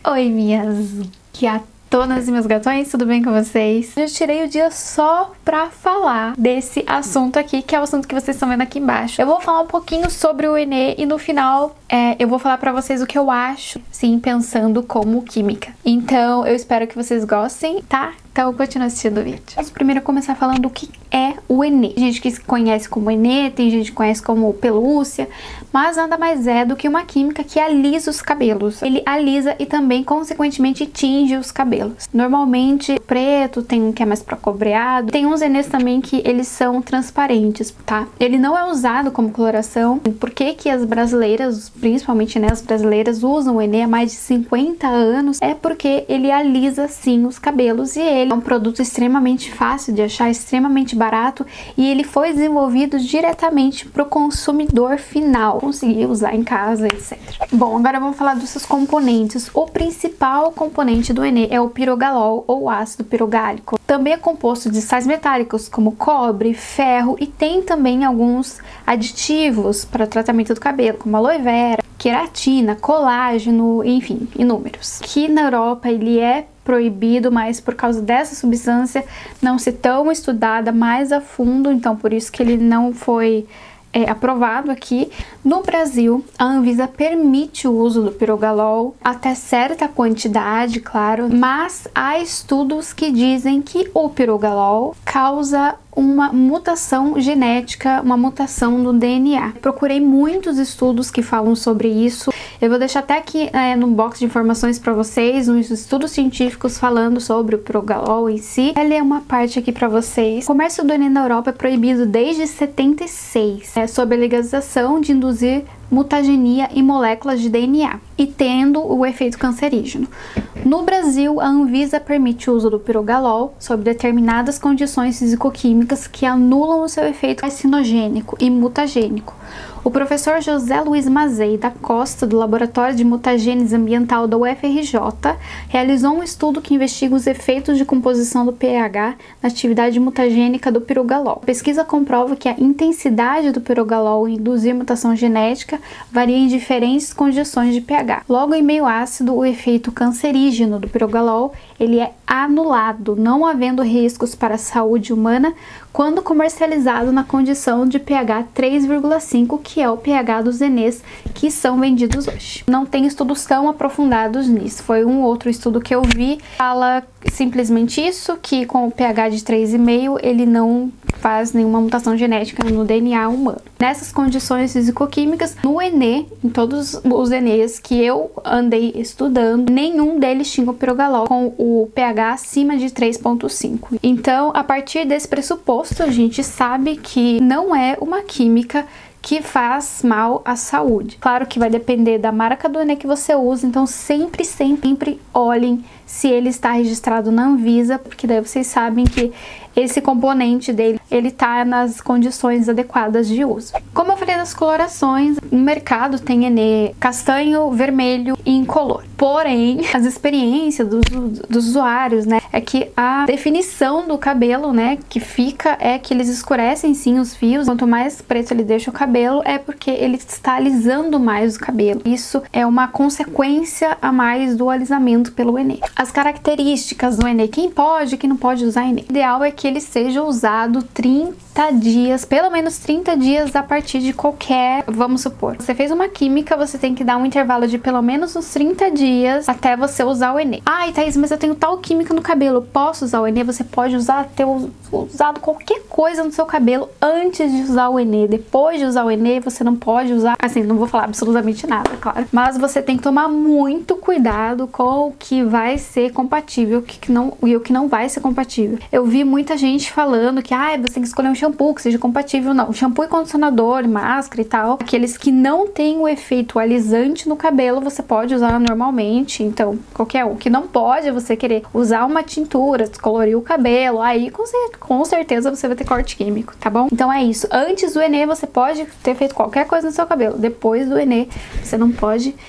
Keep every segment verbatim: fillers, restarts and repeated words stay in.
Oi, minhas gatonas e meus gatões, tudo bem com vocês? Eu tirei o dia só pra falar desse assunto aqui, que é o assunto que vocês estão vendo aqui embaixo. Eu vou falar um pouquinho sobre o Enem e no final é, eu vou falar pra vocês o que eu acho, sim, pensando como química. Então, eu espero que vocês gostem, tá? Então, continua assistindo o vídeo. Vamos primeiro começar falando o que é o Enem. Tem gente que conhece como Enem, tem gente que conhece como pelúcia, mas nada mais é do que uma química que alisa os cabelos. Ele alisa e também, consequentemente, tinge os cabelos. Normalmente, preto, tem um que é mais pra cobreado. Tem uns Enems também que eles são transparentes, tá? Ele não é usado como coloração. Por que que as brasileiras, principalmente né, as brasileiras, usam o Enem há mais de cinquenta anos? É porque ele alisa, sim, os cabelos e ele é um produto extremamente fácil de achar, extremamente barato, e ele foi desenvolvido diretamente para o consumidor final conseguir usar em casa, etcétera. Bom, agora vamos falar dos seus componentes. O principal componente do Enem é o pirogalol ou ácido pirogálico. Também é composto de sais metálicos como cobre, ferro e tem também alguns aditivos para o tratamento do cabelo, como aloe vera, queratina, colágeno, enfim, inúmeros. Que na Europa ele é proibido, mas por causa dessa substância não ser tão estudada mais a fundo, então por isso que ele não foi é, aprovado aqui. No Brasil, a Anvisa permite o uso do pirogalol até certa quantidade, claro, mas há estudos que dizem que o pirogalol causa uma mutação genética, uma mutação no D N A. Procurei muitos estudos que falam sobre isso. Eu vou deixar até aqui é, no box de informações para vocês uns estudos científicos falando sobre o pirogalol em si. Ele é uma parte aqui para vocês. O comércio do Enem na Europa é proibido desde setenta e seis, é, sob a legalização de induzir mutagenia em moléculas de D N A e tendo o efeito cancerígeno. No Brasil, a Anvisa permite o uso do pirogalol sob determinadas condições fisicoquímicas que anulam o seu efeito carcinogênico e mutagênico. O professor José Luiz Mazei da Costa, do Laboratório de Mutagênese Ambiental da U F R J, realizou um estudo que investiga os efeitos de composição do pH na atividade mutagênica do pirogalol. A pesquisa comprova que a intensidade do pirogalol em induzir mutação genética varia em diferentes condições de pH. Logo, em meio ácido, o efeito cancerígeno do pirogalol ele é anulado, não havendo riscos para a saúde humana quando comercializado na condição de pH três vírgula cinco, que é o pH dos Enems que são vendidos hoje. Não tem estudos tão aprofundados nisso. Foi um outro estudo que eu vi, fala simplesmente isso, que com o pH de três vírgula cinco ele não faz nenhuma mutação genética no D N A humano. Nessas condições fisicoquímicas, no Enem, em todos os Enems que eu andei estudando, nenhum deles tinha o pirogalol com o pH acima de três vírgula cinco. Então, a partir desse pressuposto, a gente sabe que não é uma química que faz mal à saúde. Claro que vai depender da marca do Enem que você usa, então sempre, sempre, sempre olhem se ele está registrado na Anvisa, porque daí vocês sabem que esse componente dele, ele tá nas condições adequadas de uso. Como eu falei das colorações, no mercado tem Enem castanho, vermelho e incolor. Porém, as experiências dos, dos usuários, né, é que a definição do cabelo, né, que fica é que eles escurecem sim os fios. Quanto mais preto ele deixa o cabelo, é porque ele está alisando mais o cabelo. Isso é uma consequência a mais do alisamento pelo Enem. As características do Enem, quem pode, quem não pode usar Enem. O ideal é que ele seja usado trinta dias, pelo menos trinta dias a partir de qualquer, vamos supor, você fez uma química, você tem que dar um intervalo de pelo menos uns trinta dias até você usar o Enem. Ai, Thaís, mas eu tenho tal química no cabelo, posso usar o Enem? Você pode usar, ter usado qualquer coisa no seu cabelo antes de usar o Enem. Depois de usar o Enem, você não pode usar, assim, não vou falar absolutamente nada, claro, mas você tem que tomar muito cuidado com o que vai ser compatível que não, e o que não vai ser compatível. Eu vi muita gente falando que ah, você tem que escolher um shampoo que seja compatível. Não, shampoo e condicionador, máscara e tal, aqueles que não tem o efeito alisante no cabelo, você pode usar normalmente. Então, qualquer um. Que não pode é você querer usar uma tintura, descolorir o cabelo, aí com, com certeza você vai ter corte químico, tá bom? Então é isso. Antes do Enem você pode ter feito qualquer coisa no seu cabelo. Depois do Enem você não pode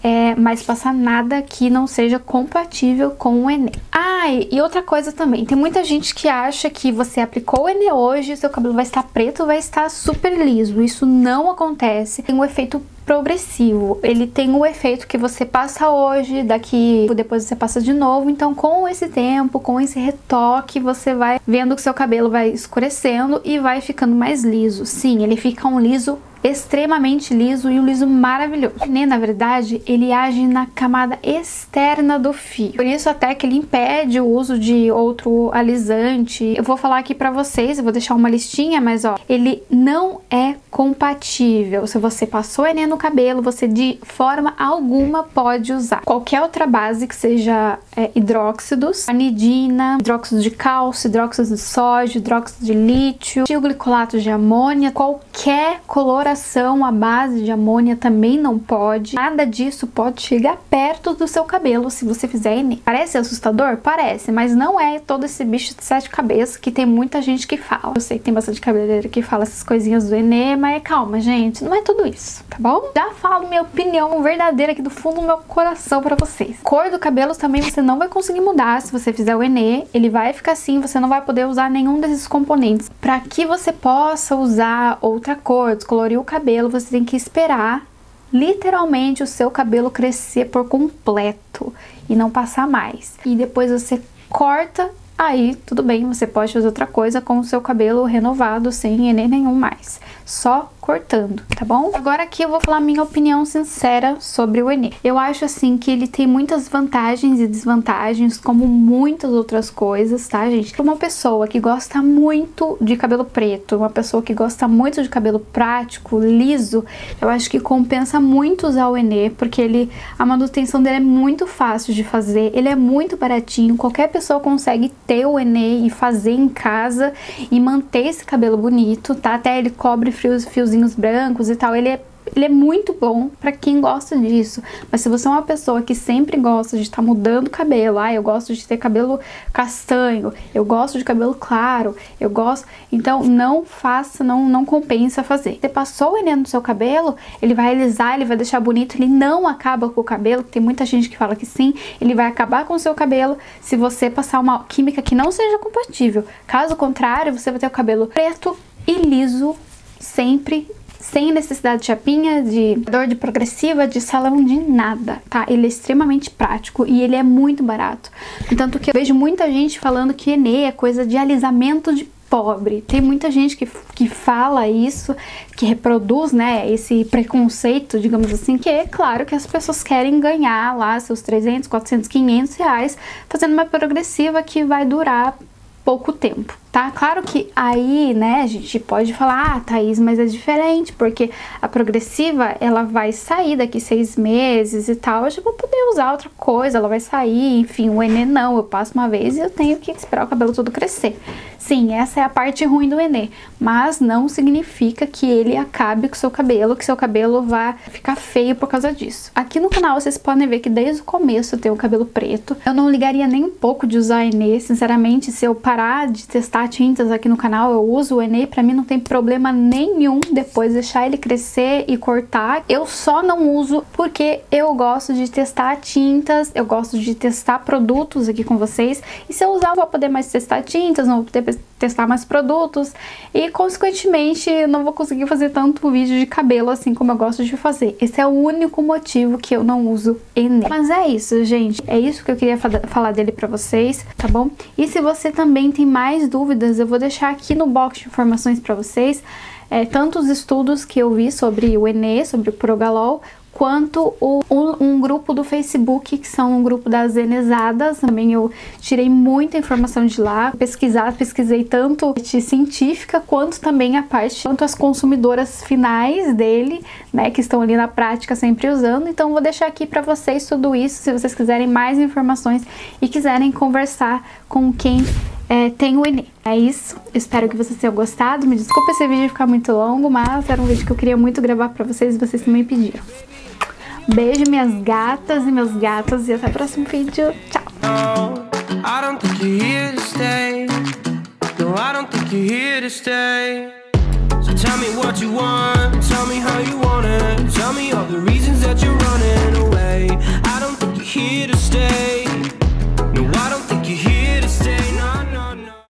é, mais passar nada que não seja compatível com o Enê. Ah, e outra coisa também, tem muita gente que acha que você aplicou o Enê hoje, seu cabelo vai estar preto, vai estar super liso. Isso não acontece. Tem um efeito progressivo. Ele tem um efeito que você passa hoje, daqui depois você passa de novo. Então, com esse tempo, com esse retoque, você vai vendo que seu cabelo vai escurecendo e vai ficando mais liso. Sim, ele fica um liso extremamente liso e um liso maravilhoso. O Enê, na verdade, ele age na camada externa do fio. Por isso até que ele impede o uso de outro alisante. Eu vou falar aqui pra vocês, eu vou deixar uma listinha, mas ó, ele não é compatível. Se você passou Enê no cabelo, você de forma alguma pode usar qualquer outra base que seja é, hidróxidos, anidina, hidróxido de cálcio, hidróxido de sódio, hidróxido de lítio, glicolato de amônia, qualquer coloração a base de amônia também não pode. Nada disso pode chegar perto do seu cabelo se você fizer Enê. Parece assustador? Parece, mas não é todo esse bicho de sete cabeças que tem muita gente que fala. Eu sei que tem bastante cabeleireiro que fala essas coisinhas do Enê, mas calma, gente, não é tudo isso, tá bom? Já falo minha opinião verdadeira aqui do fundo do meu coração pra vocês. Cor do cabelo também você não vai conseguir mudar se você fizer o Enê. Ele vai ficar assim, você não vai poder usar nenhum desses componentes. Pra que você possa usar outra cor, descolorir o cabelo, você tem que esperar literalmente o seu cabelo crescer por completo e não passar mais. E depois você corta, aí tudo bem, você pode fazer outra coisa com o seu cabelo renovado, sem Enê nenhum mais. Só cortando, tá bom? Agora aqui eu vou falar minha opinião sincera sobre o Enê. Eu acho assim que ele tem muitas vantagens e desvantagens, como muitas outras coisas, tá, gente? Para uma pessoa que gosta muito de cabelo preto, uma pessoa que gosta muito de cabelo prático, liso, eu acho que compensa muito usar o Enê, porque ele, a manutenção dele é muito fácil de fazer, ele é muito baratinho, qualquer pessoa consegue ter o Enê e fazer em casa e manter esse cabelo bonito, tá? Até ele cobre fios, fiozinhos brancos e tal, ele é Ele é muito bom pra quem gosta disso, mas se você é uma pessoa que sempre gosta de estar tá mudando o cabelo, ah, eu gosto de ter cabelo castanho, eu gosto de cabelo claro, eu gosto, então não faça, não, não compensa fazer. Você passou o Enê no seu cabelo, ele vai alisar, ele vai deixar bonito, ele não acaba com o cabelo, tem muita gente que fala que sim, ele vai acabar com o seu cabelo se você passar uma química que não seja compatível. Caso contrário, você vai ter o cabelo preto e liso sempre, sem necessidade de chapinha, de dor de progressiva, de salão, de nada, tá? Ele é extremamente prático e ele é muito barato. Tanto que eu vejo muita gente falando que Enê é coisa de alisamento de pobre. Tem muita gente que, que fala isso, que reproduz, né, esse preconceito, digamos assim, que é claro que as pessoas querem ganhar lá seus trezentos, quatrocentos, quinhentos reais fazendo uma progressiva que vai durar pouco tempo, tá? Claro que aí, né, a gente pode falar, ah, Thaís, mas é diferente, porque a progressiva, ela vai sair daqui seis meses e tal, eu já vou poder usar outra coisa, ela vai sair, enfim, o Enê não, eu passo uma vez e eu tenho que esperar o cabelo todo crescer. Sim, essa é a parte ruim do Enê, mas não significa que ele acabe com o seu cabelo, que seu cabelo vá ficar feio por causa disso. Aqui no canal vocês podem ver que desde o começo eu tenho o cabelo preto, eu não ligaria nem um pouco de usar Enê, sinceramente, se eu parar de testar tintas aqui no canal, eu uso o Enê, pra mim não tem problema nenhum depois deixar ele crescer e cortar. Eu só não uso porque eu gosto de testar tintas, eu gosto de testar produtos aqui com vocês, e se eu usar eu vou poder mais testar tintas, não vou poder testar mais produtos e consequentemente eu não vou conseguir fazer tanto vídeo de cabelo assim como eu gosto de fazer. Esse é o único motivo que eu não uso Enê. Mas é isso, gente, é isso que eu queria falar dele pra vocês, tá bom? E se você também tem mais dúvidas, eu vou deixar aqui no box de informações pra vocês é, tanto os estudos que eu vi sobre o Enê, sobre o Progalol, quanto o, um, um grupo do Facebook, que são um grupo das enesadas. Também eu tirei muita informação de lá, pesquisar, pesquisei tanto a parte científica, quanto também a parte, quanto as consumidoras finais dele, né, que estão ali na prática sempre usando. Então vou deixar aqui pra vocês tudo isso, se vocês quiserem mais informações e quiserem conversar com quem É, tem o Enê. É isso, espero que vocês tenham gostado. Me desculpa esse vídeo ficar muito longo, mas era um vídeo que eu queria muito gravar pra vocês e vocês também pediram. Beijo, minhas gatas e meus gatos, e até o próximo vídeo. Tchau! Tell me what you want, tell me how you want it. Tell me all the reasons that you're running away. I don't think you're here to stay. No, I don't